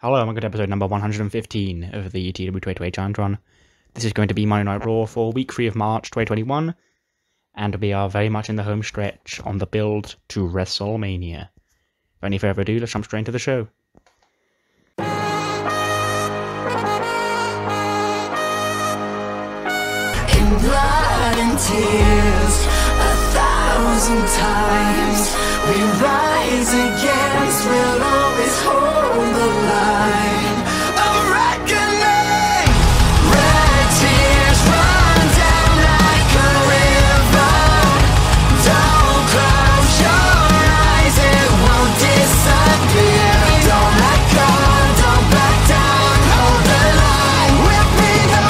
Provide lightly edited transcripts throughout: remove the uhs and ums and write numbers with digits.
Hello, I'm going to episode number 115 of the TEW WWE Champion. This is going to be Monday Night Raw for week 3 of March 2021, and we are very much in the home stretch on the build to WrestleMania. Without any further ado, let's jump straight into the show. In blood and tears, 1,000 times we rise against, we'll always hold the line of reckoning. Red tears run down like a river. Don't close your eyes, it won't disappear. Don't let go, don't back down, hold the line. We'll be the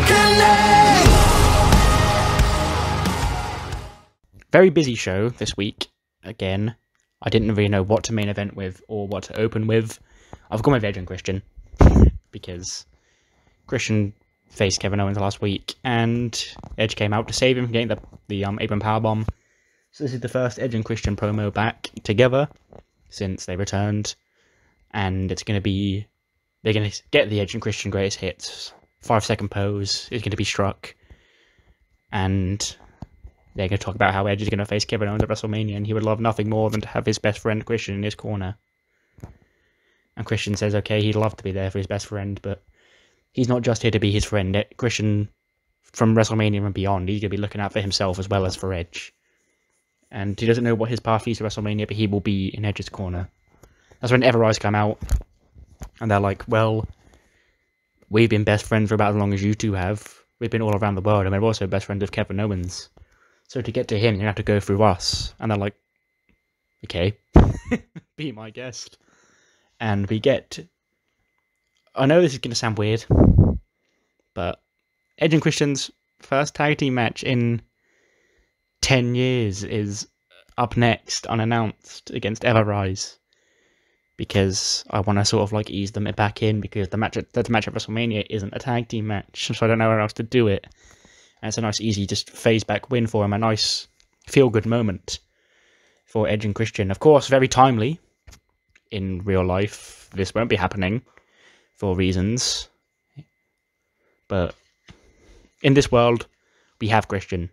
reckoning. Very busy show this week, again. I didn't really know what to main event with or what to open with. I've gone with Edge and Christian, because Christian faced Kevin Owens last week, and Edge came out to save him from getting the apron powerbomb. So this is the first Edge and Christian promo back together since they returned, and it's going to be, they're going to get the Edge and Christian greatest hits. 5-second pose is going to be struck, and they're going to talk about how Edge is going to face Kevin Owens at WrestleMania, and he would love nothing more than to have his best friend Christian in his corner. And Christian says, okay, he'd love to be there for his best friend, but he's not just here to be his friend. Christian, from WrestleMania and beyond, he's going to be looking out for himself as well as for Edge. And he doesn't know what his path is to WrestleMania, but he will be in Edge's corner. That's when Everrise come out, and they're like, well, we've been best friends for about as long as you two have. We've been all around the world, and we're also best friends with Kevin Owens. So to get to him, you have to go through us. And they're like, okay, be my guest. And we get, I know this is going to sound weird, but Edge and Christian's first tag team match in 10 years is up next, unannounced, against Everrise. Because I want to sort of like ease them back in, because the match at WrestleMania isn't a tag team match, so I don't know where else to do it. And it's a nice, easy, just phase back win for him. A nice feel-good moment for Edge and Christian. Of course, very timely. In real life, this won't be happening for reasons. But in this world, we have Christian.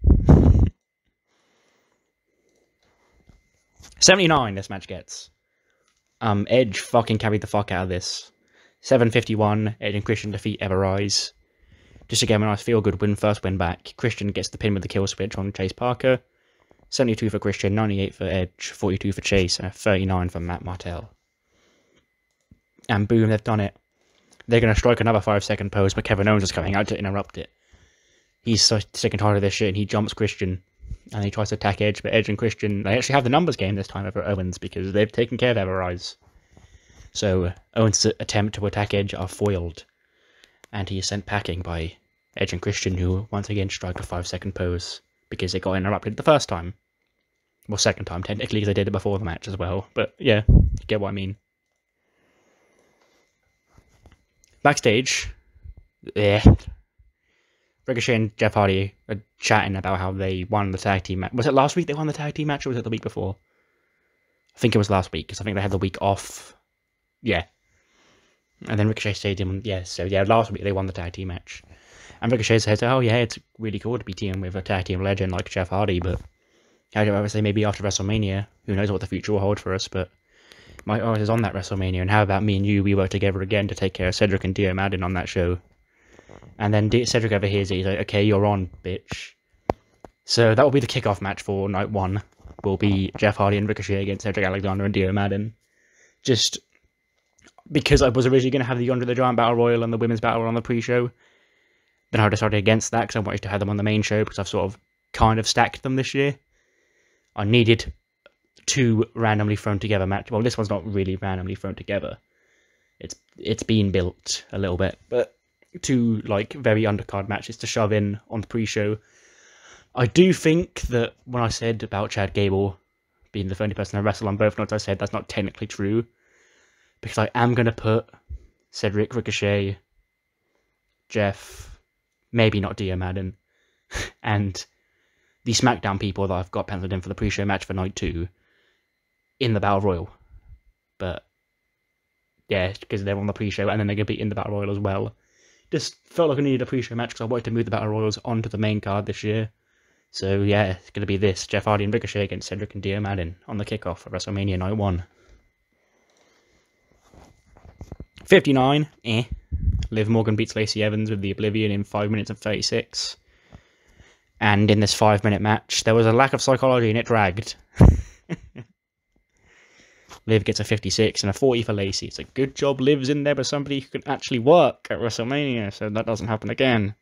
79 this match gets. Edge fucking carried the fuck out of this. 7:51, Edge and Christian defeat Everrise. Just to get a nice feel-good win, first win back. Christian gets the pin with the kill switch on Chase Parker. 72 for Christian, 98 for Edge, 42 for Chase, and a 39 for Matt Martell. And boom, they've done it. They're going to strike another 5-second pose, but Kevin Owens is coming out to interrupt it. He's so sick and tired of this shit, and he jumps Christian. And he tries to attack Edge, but Edge and Christian, they actually have the numbers game this time over Owens, because they've taken care of Everrise. So Owens' attempt to attack Edge are foiled. And he is sent packing by Edge and Christian, who once again strike a 5-second pose, because they got interrupted the first time. Well, second time, technically, because they did it before the match as well. But yeah, you get what I mean. Backstage, Ricochet and Jeff Hardy are chatting about how they won the tag team match. Was it last week they won the tag team match, or was it the week before? I think it was last week, because I think they had the week off. Yeah. And then Ricochet said, last week they won the tag team match. And Ricochet says, oh yeah, it's really cool to be teaming with a tag team legend like Jeff Hardy, but I'd rather say maybe after WrestleMania, who knows what the future will hold for us, but my eyes is on that WrestleMania, and how about me and you, we work together again to take care of Cedric and Dio Madden on that show. And then Cedric overhears it, he's like, okay, you're on, bitch. So that will be the kickoff match for night 1, will be Jeff Hardy and Ricochet against Cedric Alexander and Dio Madden. Just because I was originally going to have the Andre the Giant Battle Royal and the Women's Battle Royal on the pre-show. Then I decided against that, because I wanted to have them on the main show, because I've sort of kind of stacked them this year. I needed 2 randomly thrown together matches. Well, this one's not really randomly thrown together. It's been built a little bit, but 2 like very undercard matches to shove in on the pre-show. I do think that when I said about Chad Gable being the only person to wrestle on both nights, I said that's not technically true, because I am going to put Cedric, Ricochet, Jeff, maybe not Dio Madden, and the SmackDown people that I've got penciled in for the pre-show match for night 2 in the Battle Royal. But yeah, because they're on the pre-show, and then they're going to be in the Battle Royal as well. Just felt like I needed a pre-show match because I wanted to move the Battle Royals onto the main card this year. So yeah, it's going to be this, Jeff Hardy and Ricochet against Cedric and Dio Madden on the kickoff for WrestleMania Night 1. 59, Liv Morgan beats Lacey Evans with the Oblivion in 5 minutes and 36. And in this 5-minute match, there was a lack of psychology and it dragged. Liv gets a 56 and a 40 for Lacey. It's a good job Liv's in there with somebody who can actually work at WrestleMania, so that doesn't happen again.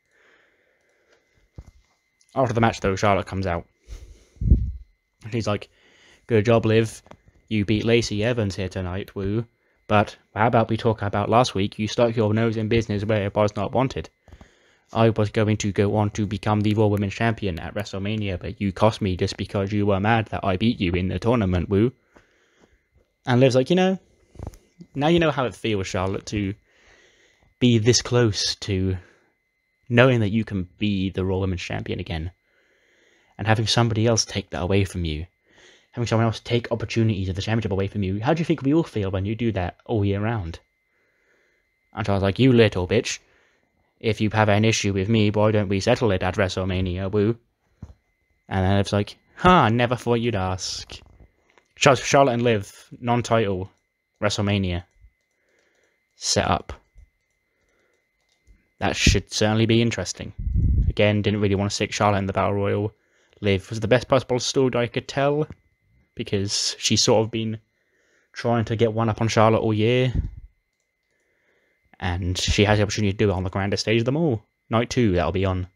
After the match, though, Charlotte comes out. She's like, good job, Liv. You beat Lacey Evans here tonight, woo. But how about we talk about last week? You stuck your nose in business where it was not wanted. I was going to go on to become the Raw Women's Champion at WrestleMania, but you cost me just because you were mad that I beat you in the tournament, woo. And Liv's like, now you know how it feels, Charlotte, to be this close to knowing that you can be the Raw Women's Champion again. And having somebody else take that away from you. Having someone else take opportunities of the championship away from you. How do you think we all feel when you do that all year round? And Charlotte's like, you little bitch. If you have an issue with me, why don't we settle it at WrestleMania, woo? And then Liv's like, never thought you'd ask. Charlotte and Liv, non-title, WrestleMania. Set up. That should certainly be interesting. Again, didn't really want to stick Charlotte in the Battle Royal. Liv was the best possible story I could tell, because she's sort of been trying to get one up on Charlotte all year. And she has the opportunity to do it on the grandest stage of them all. Night 2, that'll be on.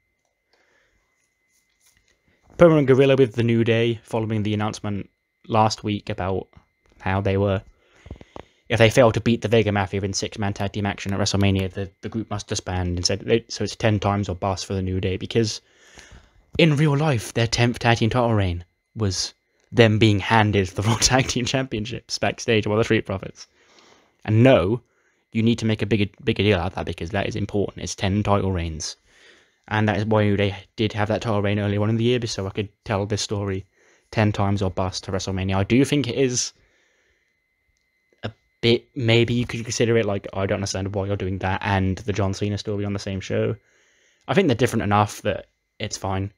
Permanent Gorilla with the New Day, following the announcement last week about how they were, if they fail to beat the Vega Mafia in 6-man tag team action at WrestleMania, the group must disband, and said so it's 10 times or bust for the New Day, because in real life their 10th tag team title reign was them being handed the Raw Tag Team Championships backstage while the Street Profits. And no, you need to make a bigger deal out of that, because that is important. It's 10 title reigns, and that is why they did have that title reign earlier on in the year, so I could tell this story 10 times or bust to WrestleMania. I do think it is a bit, maybe you could consider it like, I don't understand why you're doing that and the John Cena story on the same show. I think they're different enough that it's fine.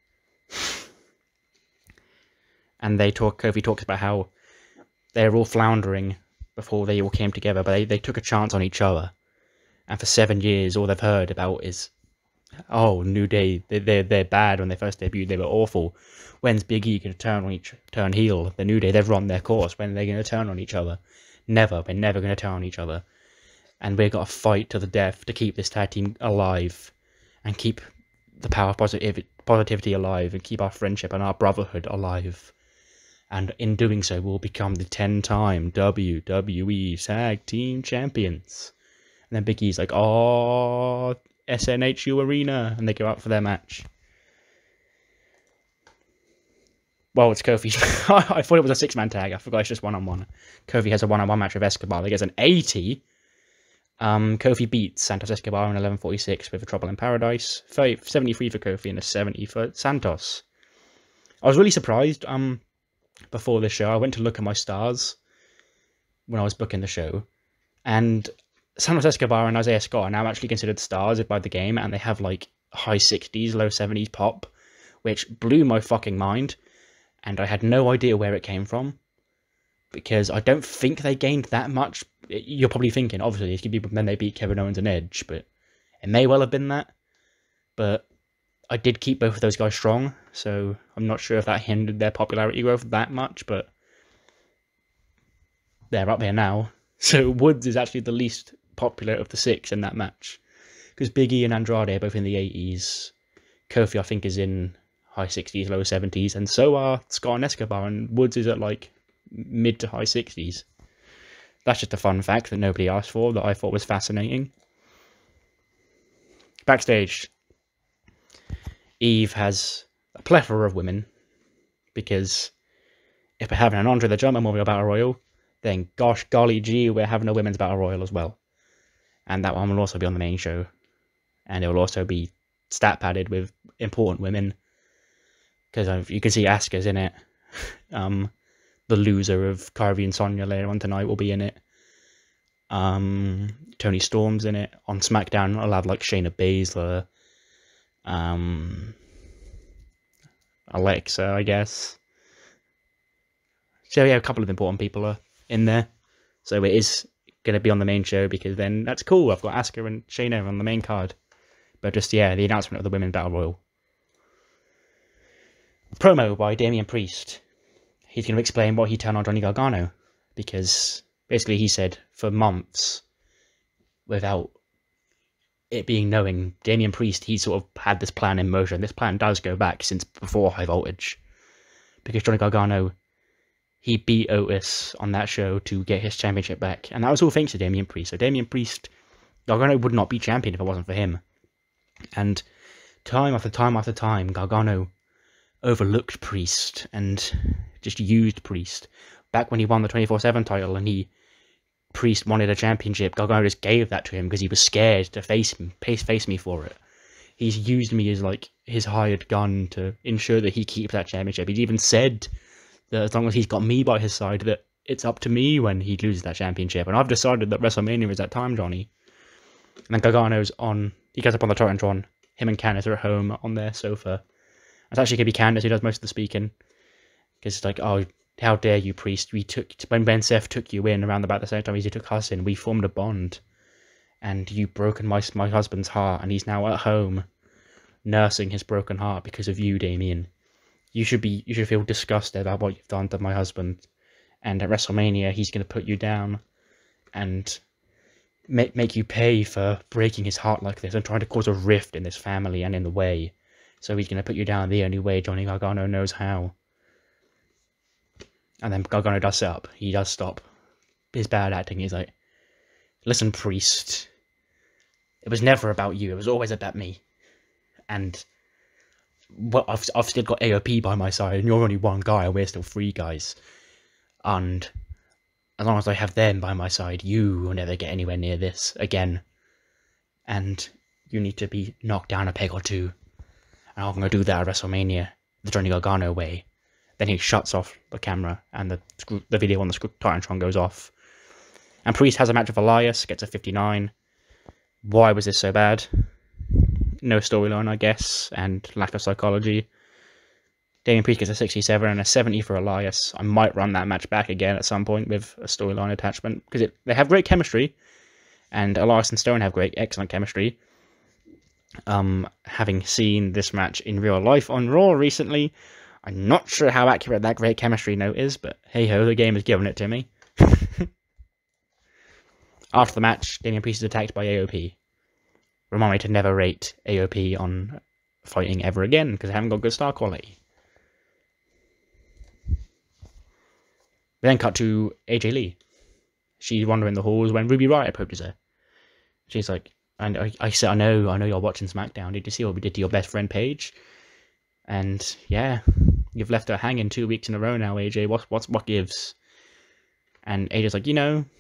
And Kofi talks about how they're all floundering before they all came together, but they took a chance on each other. And for 7 years, all they've heard about is, oh, New Day, they're bad. When they first debuted, they were awful. When's Big E going to turn heel? The New Day, they've run their course. When are they going to turn on each other? Never. We're never going to turn on each other. And we've got to fight to the death to keep this tag team alive. And keep the power of positivity alive. And keep our friendship and our brotherhood alive. And in doing so, we'll become the 10-time WWE Tag Team Champions. And then Big E's like, oh, SNHU Arena. And they go out for their match. Well, it's Kofi. I thought it was a 6-man tag. I forgot it's just one-on-one. Kofi has a one-on-one match with Escobar. He gets an 80. Kofi beats Santos Escobar in 11:46 with a Trouble in Paradise. 73 for Kofi and a 70 for Santos. I was really surprised. Before this show, I went to look at my stars when I was booking the show, and Santos Escobar and Isaiah Scott are now actually considered stars by the game, and they have like high 60s, low 70s pop, which blew my fucking mind. And I had no idea where it came from, because I don't think they gained that much. You're probably thinking, obviously, it could be when they beat Kevin Owens and Edge, but it may well have been that. But I did keep both of those guys strong, so I'm not sure if that hindered their popularity growth that much, but they're up there now. So Woods is actually the least popular of the 6 in that match, because Big E and Andrade are both in the 80s. Kofi, I think, is in high 60s, low 70s, and so are Scott and Escobar, and Woods is at like mid to high 60s. That's just a fun fact that nobody asked for, that I thought was fascinating. Backstage, Eve has a plethora of women, because if we're having an Andre the Giant Memorial Battle Royal, then gosh golly gee, we're having a Women's Battle Royal as well. And that one will also be on the main show. And it will also be stat padded with important women, because you can see Asuka's in it. The loser of Kairi and Sonya later on tonight will be in it. Tony Storm's in it. On SmackDown, I'll have like Shayna Baszler, Alexa, I guess. So yeah, a couple of important people are in there. So it is going to be on the main show, because then that's cool. I've got Asuka and Shayna on the main card. But just, yeah, the announcement of the Women's Battle Royal. Promo by Damian Priest. He's going to explain why he turned on Johnny Gargano. Because basically he said for months, without it being knowing, Damian Priest, he sort of had this plan in motion. This plan does go back since before High Voltage. Because Johnny Gargano, he beat Otis on that show to get his championship back. And that was all thanks to Damian Priest. So Damian Priest, Gargano would not be champion if it wasn't for him. And time after time after time, Gargano overlooked Priest and just used Priest. Back when he won the 24/7 title and Priest wanted a championship, Gargano just gave that to him because he was scared to face me for it. He's used me as like his hired gun to ensure that he keeps that championship. He's even said that as long as he's got me by his side, that it's up to me when he loses that championship. And I've decided that WrestleMania is that time, Johnny. And then Gargano's on. He goes up on the Titantron. Him and Candice are at home on their sofa. It's actually going to be Candice who does most of the speaking. Because it's like, oh, how dare you, Priest. When Ben Seth took you in around about the same time as he took us in, we formed a bond. And you've broken my husband's heart. And he's now at home nursing his broken heart because of you, Damien. You should feel disgusted about what you've done to my husband. And at WrestleMania, he's going to put you down and make you pay for breaking his heart like this and trying to cause a rift in this family and in the way. So he's going to put you down the only way Johnny Gargano knows how. And then Gargano does sit up. He does stop his bad acting. He's like, listen, Priest, it was never about you. It was always about me. And well, I've still got AOP by my side, and you're only one guy, and we're still three guys. And as long as I have them by my side, you will never get anywhere near this again. And you need to be knocked down a peg or two. And I'm going to do that at WrestleMania, the Johnny Gargano way. Then he shuts off the camera, and the video on the Titantron goes off. And Priest has a match with Elias, gets a 59. Why was this so bad? No storyline, I guess, and lack of psychology. Damian Priest gets a 67 and a 70 for Elias. I might run that match back again at some point with a storyline attachment, because they have great chemistry, and Elias and Stone have excellent chemistry. Having seen this match in real life on Raw recently, I'm not sure how accurate that great chemistry note is, but hey-ho, the game has given it to me. After the match, Damian Priest is attacked by AOP. Remind me to never rate AOP on fighting ever again, because I haven't got good star quality. We then cut to AJ Lee. She's wandering the halls when Ruby Riott approaches her. She's like, and I said, I know you're watching SmackDown. Did you see what we did to your best friend Paige? And yeah, you've left her hanging 2 weeks in a row now, AJ. What gives? And AJ's like,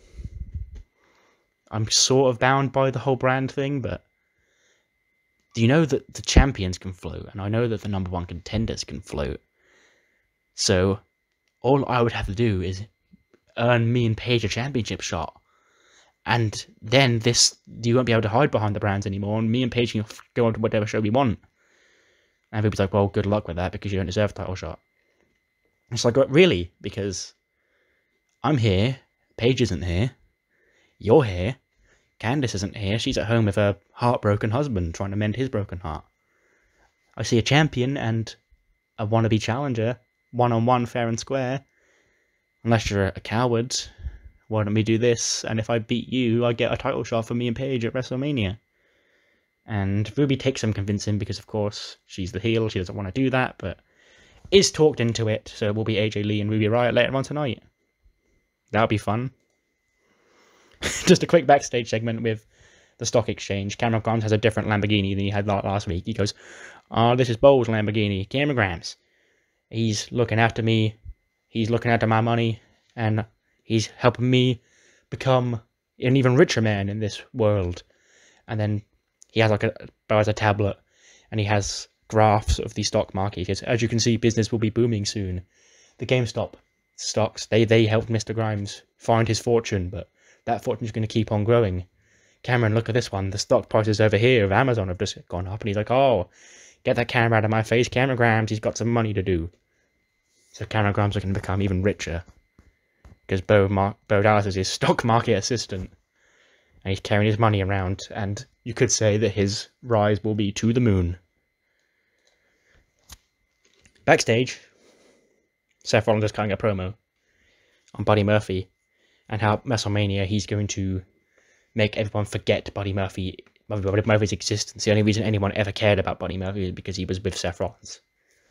I'm sort of bound by the whole brand thing, but do you know that the champions can float? And I know that the number one contenders can float. So all I would have to do is earn me and Paige a championship shot. And then you won't be able to hide behind the brands anymore, and me and Paige can go on to whatever show we want. And everybody's like, well, good luck with that, because you don't deserve a title shot. It's like, really? Because I'm here, Paige isn't here, you're here, Candice isn't here, she's at home with her heartbroken husband trying to mend his broken heart. I see a champion and a wannabe challenger, one-on-one, fair and square. Unless you're a coward, why don't we do this? And if I beat you, I get a title shot for me and Paige at WrestleMania. And Ruby takes some convincing because, of course, she's the heel. She doesn't want to do that, but is talked into it. So it will be AJ Lee and Ruby Riott later on tonight. That'll be fun. Just a quick backstage segment with the stock exchange. Cameron Grimes has a different Lamborghini than he had last week. He goes, this is Bowles' Lamborghini. Cameron Grimes. He's looking after me. He's looking after my money. And he's helping me become an even richer man in this world. And then he has buys a tablet, and he has graphs of the stock market. He says, as you can see, business will be booming soon. The GameStop stocks, they helped Mr. Grimes find his fortune, but that fortune's going to keep on growing. Cameron, look at this one. The stock prices over here of Amazon have just gone up. And he's like, oh, get that camera out of my face. Cameron Grams, he's got some money to do. So Cameron Grams are going to become even richer. Because Bo Dallas is his stock market assistant. And he's carrying his money around. And you could say that his rise will be to the moon. Backstage, Seth Rollins is cutting a promo on Buddy Murphy. And how WrestleMania he's going to make everyone forget Buddy Murphy's existence. The only reason anyone ever cared about Buddy Murphy is because he was with Seth Rollins.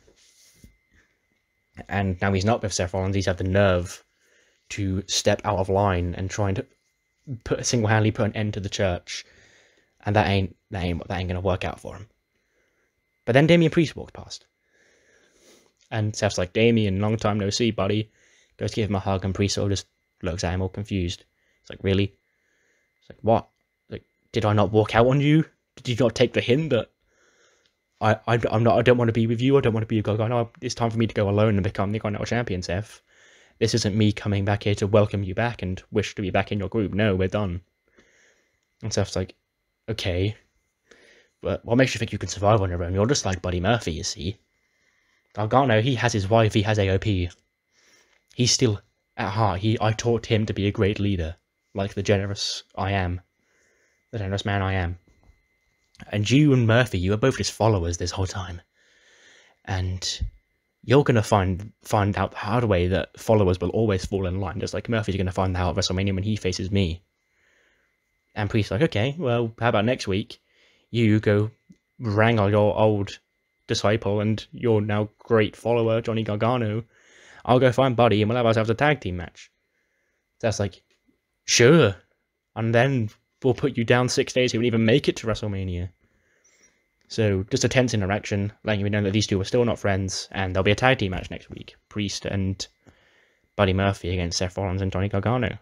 And now he's not with Seth Rollins. He's had the nerve to step out of line and trying to single-handedly put an end to the church. And that ain't gonna work out for him. But then Damian Priest walked past. And Seth's like, Damian, long time no see, buddy. Goes to give him a hug, and Priest sort of just looks at him all confused. It's like, really? It's like, what? Like, did I not walk out on you? Did you not take the hint that I don't want to be with you? I don't want to be a guy. No, it's time for me to go alone and become the Continental Champion, Seth. This isn't me coming back here to welcome you back and wish to be back in your group. No, we're done. And Seth's like, okay. But what makes you think you can survive on your own? You're just like Buddy Murphy, you see. Gargano, he has his wife, he has AOP. He's still, at heart, I taught him to be a great leader. Like the generous I am. The generous man I am. And you and Murphy, you are both just followers this whole time. And you're going to find out the hard way that followers will always fall in line. Just like Murphy's going to find out at WrestleMania when he faces me. And Priest's like, okay, well, how about next week? You go wrangle your old disciple and your now great follower, Johnny Gargano. I'll go find Buddy and we'll have ourselves a tag team match. So that's like, sure. And then we'll put you down 6 days. You won't even make it to WrestleMania. So just a tense interaction, letting you know that these two are still not friends, and there'll be a tag team match next week. Priest and Buddy Murphy against Seth Rollins and Johnny Gargano.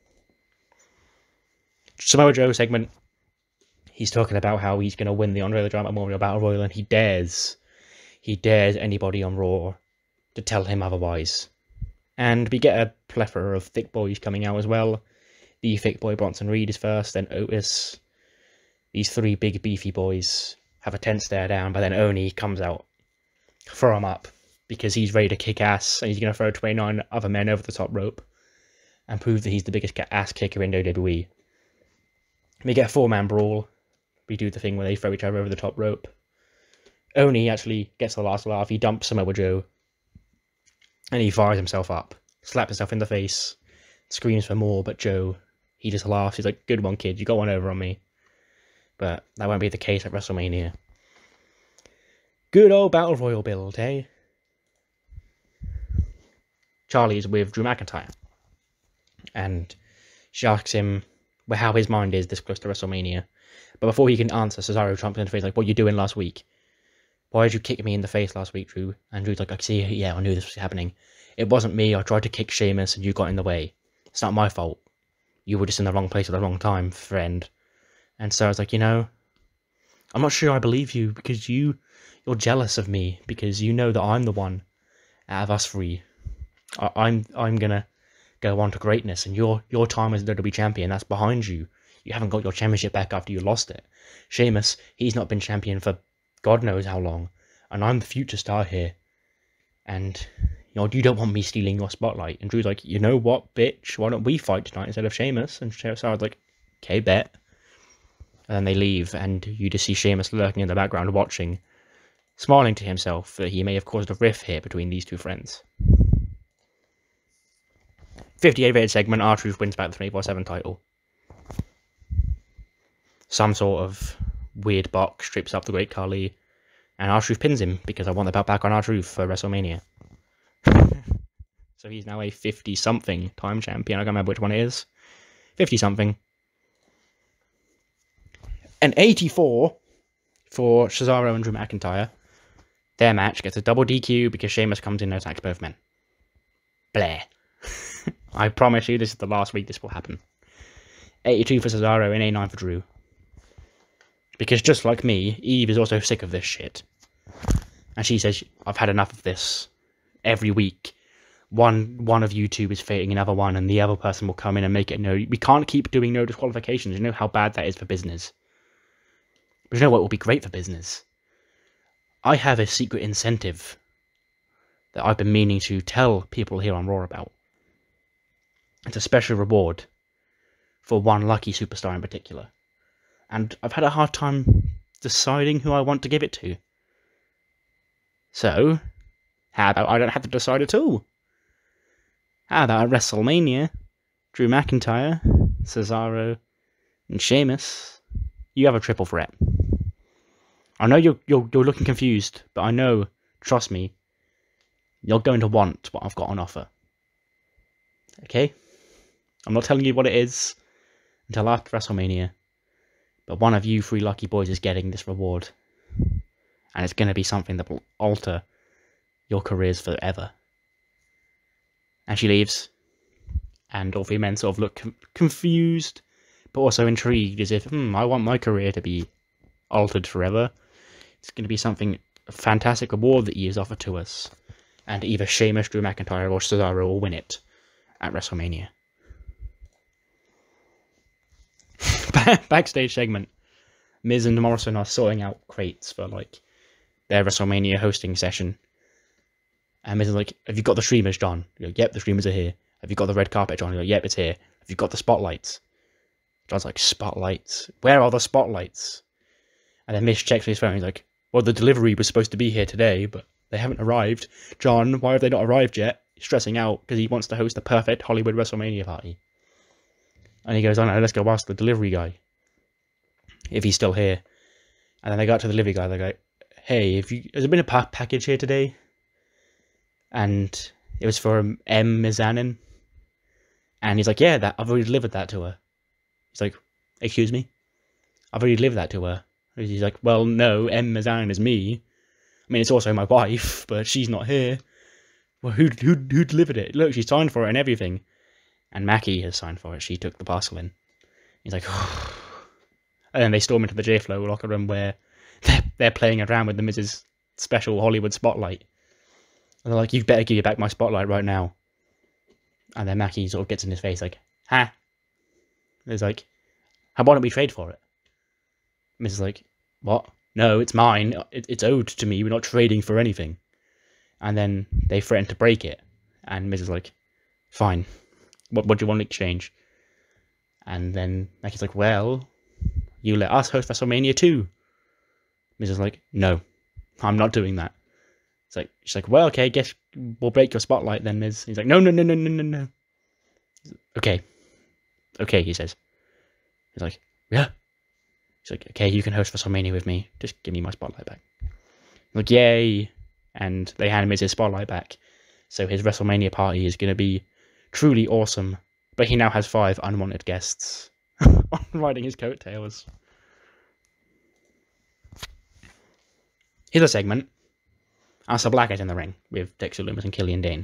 Samoa Joe segment. He's talking about how he's going to win the Andre the Giant Memorial Battle Royal, and he dares anybody on Raw to tell him otherwise. And we get a plethora of thick boys coming out as well. The thick boy Bronson Reed is first, then Otis. These three big beefy boys have a tense stare down, but then Oney comes out, throw him up, because he's ready to kick ass, and he's going to throw 29 other men over the top rope, and prove that he's the biggest ass kicker in WWE. We get a 4-man brawl. We do the thing where they throw each other over the top rope. Oney actually gets the last laugh. He dumps Samoa Joe, and he fires himself up, slaps himself in the face, screams for more, but Joe, he just laughs. He's like, good one, kid, you got one over on me. But that won't be the case at WrestleMania. Good old Battle Royal build, eh? Charlie's with Drew McIntyre. And she asks him how his mind is this close to WrestleMania. But before he can answer, Cesaro jumps in the face like, what you doing last week? Why did you kick me in the face last week, Drew? And Drew's like, I knew this was happening. It wasn't me. I tried to kick Sheamus and you got in the way. It's not my fault. You were just in the wrong place at the wrong time, friend. And so I was like, I'm not sure I believe you, because you're jealous of me, because you know that I'm the one out of us three. I'm gonna go on to greatness, and your time as WWE Champion, that's behind you. You haven't got your championship back after you lost it. Sheamus, he's not been champion for God knows how long, and I'm the future star here. And you don't want me stealing your spotlight. And Drew's like, you know what, bitch? Why don't we fight tonight instead of Sheamus? And so I was like, okay, bet. And then they leave, and you just see Sheamus lurking in the background watching, smiling to himself that he may have caused a rift here between these two friends. 58 rated segment, R-Truth wins back the 24/7 title. Some sort of weird box strips up the Great Khali, and R-Truth pins him, because I want the belt back on R-Truth for WrestleMania. So he's now a 50-something time champion. I can't remember which one it is. 50-something. An 84 for Cesaro and Drew McIntyre. Their match gets a double DQ because Sheamus comes in and attacks both men. Bleh. I promise you this is the last week this will happen. 82 for Cesaro and 89 for Drew. Because just like me, Eve is also sick of this shit. And she says, I've had enough of this. Every week, one of you two is fighting another one, and the other person will come in and make it no. We can't keep doing no disqualifications. You know how bad that is for business. But you know what will be great for business? I have a secret incentive that I've been meaning to tell people here on Raw about. It's a special reward for one lucky superstar in particular. And I've had a hard time deciding who I want to give it to. So, how about I don't have to decide at all? How about at WrestleMania, Drew McIntyre, Cesaro, and Sheamus, you have a triple threat. I know you're looking confused, but I know, trust me, you're going to want what I've got on offer. Okay? I'm not telling you what it is until after WrestleMania, but one of you three lucky boys is getting this reward. And it's going to be something that will alter your careers forever. And she leaves, and all three men sort of look confused, but also intrigued, as if, I want my career to be altered forever. It's going to be something, a fantastic reward that he has offered to us. And either Sheamus, Drew McIntyre, or Cesaro will win it at WrestleMania. Backstage segment. Miz and Morrison are sorting out crates for, their WrestleMania hosting session. And Miz is like, have you got the streamers, John? You're like, yep, the streamers are here. Have you got the red carpet, John? You're like, yep, it's here. Have you got the spotlights? John's like, spotlights? Where are the spotlights? And then Miz checks his phone. He's like, well, the delivery was supposed to be here today, but they haven't arrived. John, why have they not arrived yet? He's stressing out because he wants to host the perfect Hollywood WrestleMania party. And he goes, oh no, let's go ask the delivery guy if he's still here. And then they got to the delivery guy. They go, hey, has there been a package here today? And it was for M. Mizanin. And he's like, yeah, I've already delivered that to her. He's like, excuse me? I've already delivered that to her. He's like, well, no, M. Mizanin is me. I mean, it's also my wife, but she's not here. Well, who delivered it? Look, she signed for it and everything. And Mackie has signed for it. She took the parcel in. He's like, oh. And then they storm into the J-Flow locker room where they're playing around with the Miz's special Hollywood spotlight. And they're like, you better give me back my spotlight right now. And then Mackie sort of gets in his face like, ha. He's like, why don't we trade for it? Miz is like, what? No, it's mine. It's owed to me. We're not trading for anything. And then they threaten to break it. And Miz is like, fine. What do you want in exchange? And then Mackie's like, well, you let us host WrestleMania too. Miz is like, no, I'm not doing that. She's like, well, okay, guess we'll break your spotlight then, Miz. He's like, no. Okay, he says. He's like, yeah. He's like, okay, you can host WrestleMania with me. Just give me my spotlight back. I'm like, yay. And they hand Miz his spotlight back. So his WrestleMania party is going to be truly awesome. But he now has 5 unwanted guests riding his coattails. Here's a segment. Aleister Black is in the ring with Dexter Lumis and Killian Dane.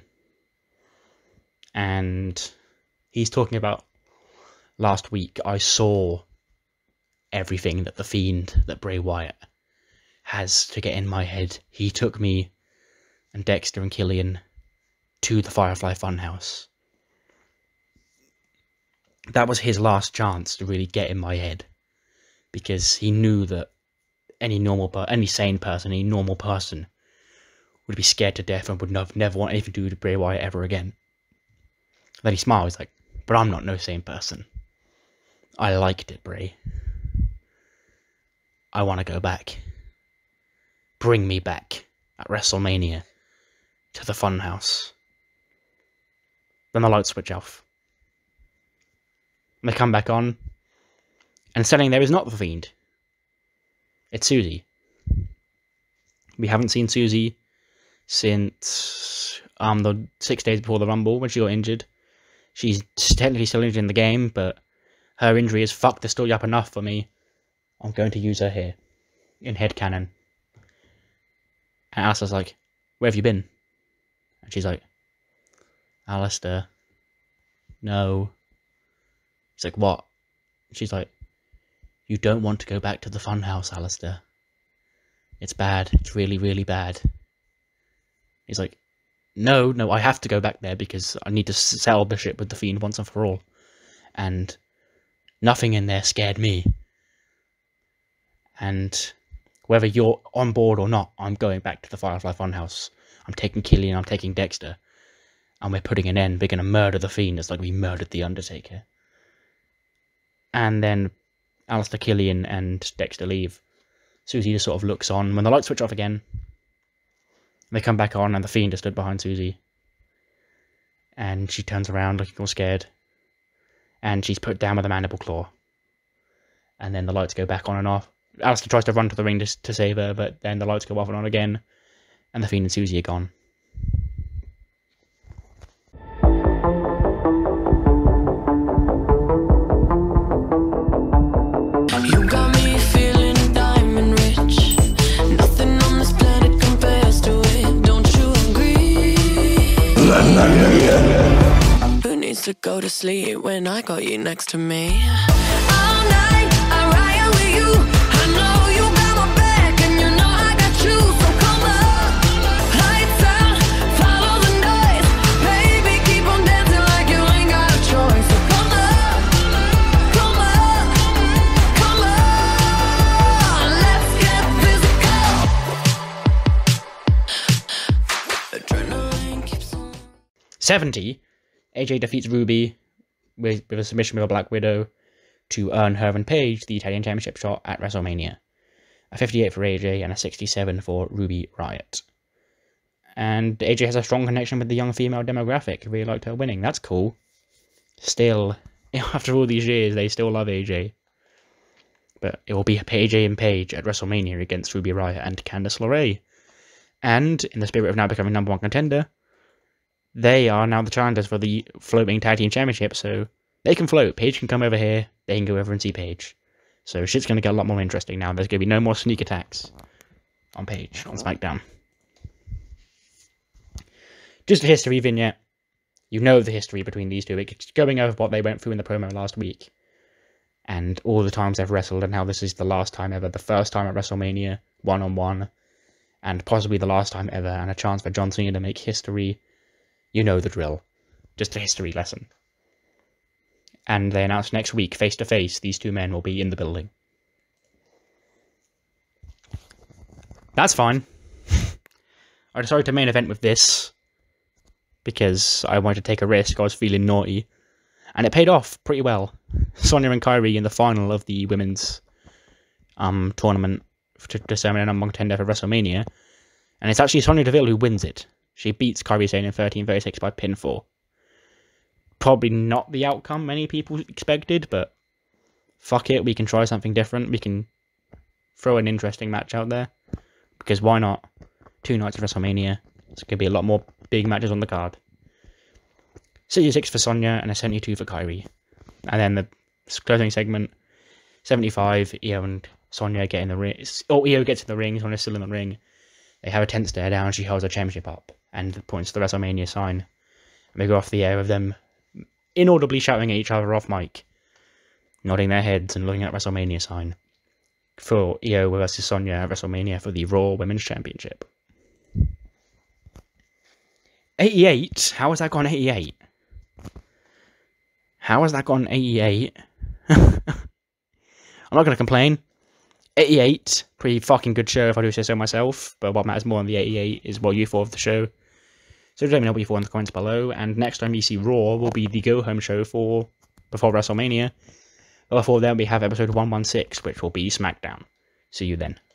And he's talking about last week I saw everything that the Fiend, that Bray Wyatt, has to get in my head. He took me and Dexter and Killian to the Firefly Funhouse. That was his last chance to really get in my head. Because he knew that any sane person, any normal person would be scared to death and would never want anything to do with Bray Wyatt ever again. Then he smiled, he's like, but I'm not no sane person. I liked it, Bray. I want to go back. Bring me back at WrestleMania to the Funhouse. Then the lights switch off. And they come back on, and standing there is not the Fiend. It's Susie. We haven't seen Susie since the 6 days before the Rumble when she got injured. She's technically still injured in the game, but her injury has fucked the story up enough for me. I'm going to use her here in headcanon. And Alistair's like, where have you been? And she's like, Alistair, no. He's like, what? She's like, you don't want to go back to the Funhouse, Alistair. It's bad. It's really, really bad. He's like, no, I have to go back there because I need to settle the shit with the Fiend once and for all. And nothing in there scared me. And whether you're on board or not, I'm going back to the Firefly Funhouse. I'm taking Killian, I'm taking Dexter. And we're putting an end. We're going to murder the Fiend just like we murdered the Undertaker. And then Alistair, Killian, and Dexter leave. Susie just sort of looks on. When the lights switch off again, they come back on and the Fiend just stood behind Susie. And she turns around looking all scared. And she's put down with a mandible claw. And then the lights go back on and off. Alistair tries to run to the ring to save her, but then the lights go off and on again. And the Fiend and Susie are gone. You got me feeling diamond rich. Nothing on this planet compares to it. Don't you agree? Who needs to go to sleep when I got you next to me? All night I ride with you. I know you got my back and you know I got you. So come on, lights out, follow the noise. Baby, keep on dancing like you ain't got a choice. So come on, come on, come on, let's get physical. Adrenaline keeps on. 70. AJ defeats Ruby with a submission with a Black Widow to earn her and Paige the Italian Championship shot at WrestleMania. A 58 for AJ and a 67 for Ruby Riott. And AJ has a strong connection with the young female demographic. Really liked her winning. That's cool. Still, after all these years, they still love AJ. But it will be AJ and Paige at WrestleMania against Ruby Riott and Candice LeRae. And, in the spirit of now becoming #1 contender, they are now the challengers for the floating tag team championship, so they can float. Paige can come over here, they can go over and see Paige. So shit's going to get a lot more interesting now. There's going to be no more sneak attacks on Paige on SmackDown. Just a history vignette. You know the history between these two. It's going over what they went through in the promo last week. And all the times they've wrestled and how this is the last time ever. The first time at WrestleMania, one-on-one. And possibly the last time ever. And a chance for John Cena to make history. You know the drill. Just a history lesson. And they announced next week, face-to-face, these two men will be in the building. That's fine. I decided to main event with this because I wanted to take a risk. I was feeling naughty. And it paid off pretty well. Sonya and Kairi in the final of the women's tournament to determine a #1 contender for WrestleMania. And it's actually Sonya Deville who wins it. She beats Kairi Sane in 13:36 by pinfall. Probably not the outcome many people expected, but fuck it, we can try something different. We can throw an interesting match out there. Because why not? 2 nights of WrestleMania. There's going to be a lot more big matches on the card. 66 for Sonya and a 72 for Kairi. And then the closing segment, 75, Io and Sonya get in the ring. Oh, Io gets in the ring, Sonya's still in the ring. They have a tense stare down, she holds her championship up and points to the WrestleMania sign. And they go off the air with them inaudibly shouting at each other off mic, nodding their heads and looking at WrestleMania sign for Io versus Sonya at WrestleMania for the Raw Women's Championship. 88? How has that gone 88? How has that gone 88? I'm not going to complain. 88, pretty fucking good show if I do say so myself, but what matters more than the 88 is what you thought of the show. So let me know what you thought in the comments below, and next time you see Raw will be the go-home show before WrestleMania. But before then we have episode 116, which will be SmackDown. See you then.